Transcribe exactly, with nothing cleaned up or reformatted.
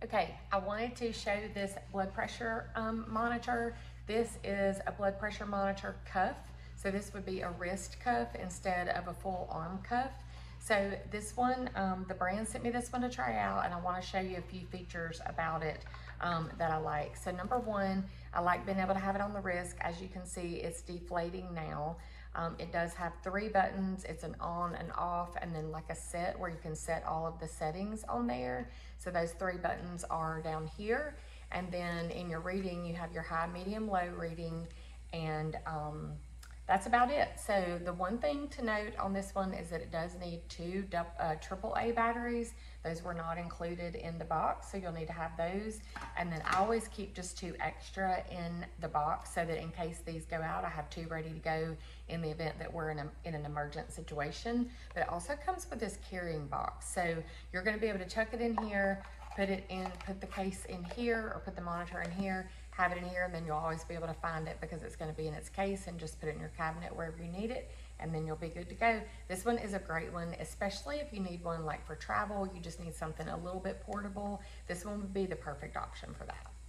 Okay, I wanted to show this blood pressure um, monitor. This is a blood pressure monitor cuff. So this would be a wrist cuff instead of a full arm cuff. So this one, um, the brand sent me this one to try out, and I want to show you a few features about it um, that I like. So number one, I like being able to have it on the wrist. As you can see, it's deflating now. Um, it does have three buttons. It's an on and off, and then like a set where you can set all of the settings on there. So those three buttons are down here. And then in your reading, you have your high, medium, low reading, and um, that's about it. So the one thing to note on this one is that it does need two uh, triple A batteries. Those were not included in the box, so you'll need to have those. And then I always keep just two extra in the box so that in case these go out, I have two ready to go in the event that we're in, a, in an emergent situation. But it also comes with this carrying box. So you're gonna be able to chuck it in here, put it in, put the case in here, or put the monitor in here, have it in here, and then you'll always be able to find it because it's going to be in its case, and just put it in your cabinet wherever you need it, and then you'll be good to go. This one is a great one, especially if you need one like for travel, you just need something a little bit portable. This one would be the perfect option for that.